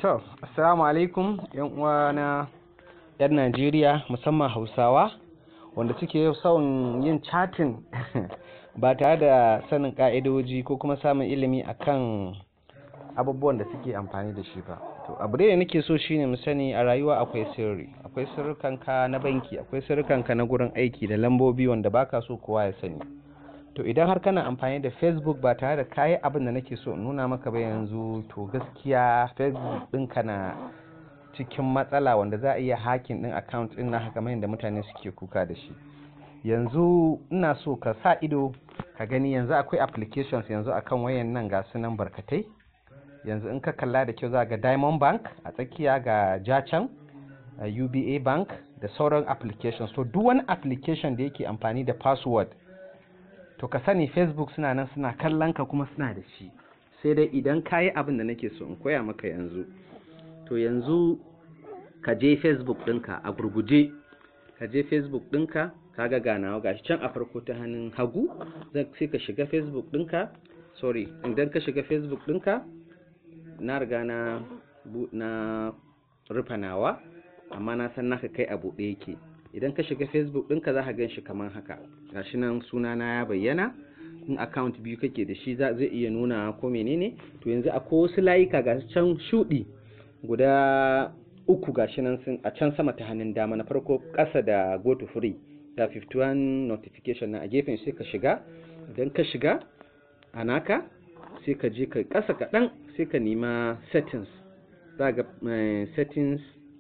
To, assalamu alaikum yan uwana yan Najeriya musamman Hausawa wanda suke son yin chatting ba tare da sanin ka'idoji ko kuma samun ilimi akan abubuwan da suke amfani da shi ba. To, abu da nake so shine mu sani a rayuwa akwai sirri, akwai sirrukanka na banki, akwai sirrukanka na gurin aiki da lambobi wanda baka so kowa ya sani. To idan har kana amfani da Facebook ba tare da kayi abin da nake so in nuna maka ba yanzu, to gaskiya Facebook ɗinka na cikin matsala wanda za a iya hacking ɗin account ɗin naka kamar yadda mutane suke kuka da shi. Yanzu ina so ka sa ido ka gani, yanzu akwai applications yanzu akan wayan nan ga sunan barkatai. Yanzu in ka kalla da kyau za ga Diamond Bank a tsakiya, ga Jachan, UBA Bank da sauran applications. To duk wani application da yake amfani da password, to ka sani Facebook suna nan suna kallon ka kuma suna da shi. Sai dai idan ka yi abin da nake so in koya maka yanzu, to yanzu ka je Facebook ɗinka a gurguje, ka je Facebook ɗinka, ka ga ganawa gashi can a farko ta hannun hagu, sai ka shiga Facebook ɗinka. Sorry, idan ka shiga Facebook ɗinka, na riga na rufe nawa, amma na san naka kai a buɗe yake. Idan ka shiga Facebook ɗinka za ka gan shi kamar haka, gashi nan sunana ya bayyana. In account biyu kake da shi zai iya nuna ko menene. To yanzu akwai wasu layuka gashi can shuɗi guda uku gashi nan sun a can sama ta hannun dama, na farko ƙasa da go to free da 51 notification na a gefen, sai ka shiga. Idan ka shiga a naka, sai ka je ka ƙasa kaɗan, sai ka nima settings, za ga settings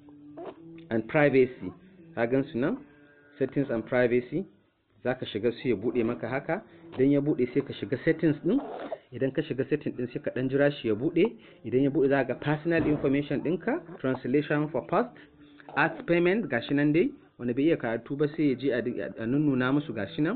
and privacy, ka gan su nan settings and privacy. Za ka shiga su ya buɗe maka haka. Idan ya buɗe sai ka shiga settings ɗin. Idan ka shiga settings ɗin sai ka ɗan jira shi ya buɗe. Idan ya buɗe za ga personal information ɗinka, translation for past, ads payment gashi nan dai, wanda bai iya karatu ba sai ya je a nunnuna musu gashi nan.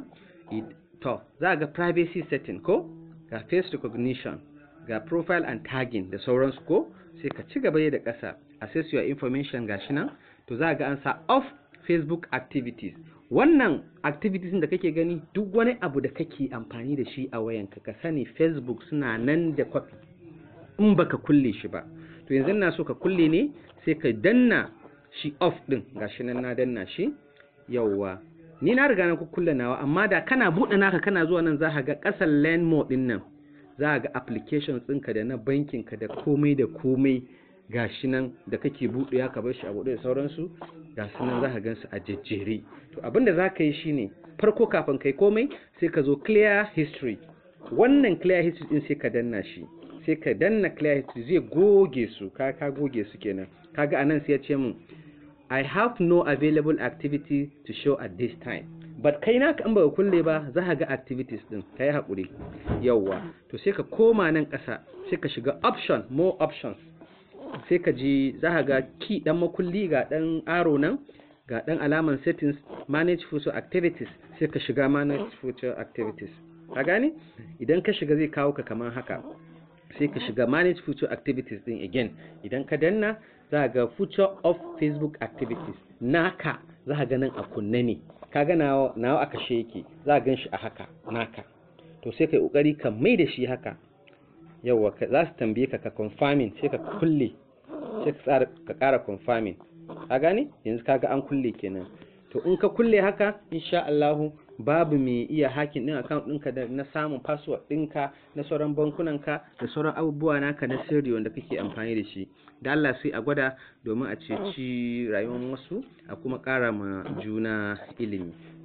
To za ga privacy setting ko, ga face recognition, ga profile and tagging da sauransu ko. Sai ka ci gaba da ƙasa, access your information gashi nan. To za ga an sa off Facebook activities. Wannan activities da kake gani, duk wani abu da kake amfani da shi a wayanka, ka sani Facebook suna nan da kwafi in baka kulle shi ba. To yanzu ina so ka kulle ne, sai ka danna shi off din, gashi nan na danna shi. Yawwa, ni na riga na kulle nawa, amma da kana buɗe naka kana zuwa nan za ka ga ƙasar learn more din nan, za ka ga applications ɗinka da na bankinka da komai da komai gashi nan da kake buɗe ka bar shi a buɗe da sauransu, gashi nan za ka gansu a jejjere. To abinda za ka yi shine, farko kafin kai komai sai ka zo clear history. Wannan clear history din sai ka danna shi, sai ka danna clear history, zai goge su, ka goge su kenan. Kaga anan sai ya ce min I have no available activity to show at this time. But kai naka in baka kulle ba za ka ga activities din, kai hakuri. Yawwa, to sai ka koma nan ƙasa, sai ka shiga option, more options. Sai ka ji za ka ga key dan makulli, ga dan arrow nan, ga dan alaman settings, manage future activities. Sai ka shiga manage future activities, ka gane? Idan ka shiga zai kawo ka kamar haka, sai ka shiga manage future activities din again. Idan ka danna za ka ga future of Facebook activities, naka za ka ga nan a kunne ne, ka ga nawa a kashe yake, za ka gan shi a haka naka. To sai kai kokari ka mai da shi haka. Yawwa, za su tambaye ka confirming, sai ka kulle, sai ka ƙara confirming, ka gane? Yanzu kaga an kulle kenan. To in ka kulle haka, insha Allahu babu mai iya hacking din account ɗinka da na samun password ɗinka na sauran bankunanka da sauran abubuwa naka na sirri wanda kake amfani da shi. Da Allah sai a gwada domin a ceci rayuwar wasu, a kuma ƙara ma juna ilimi.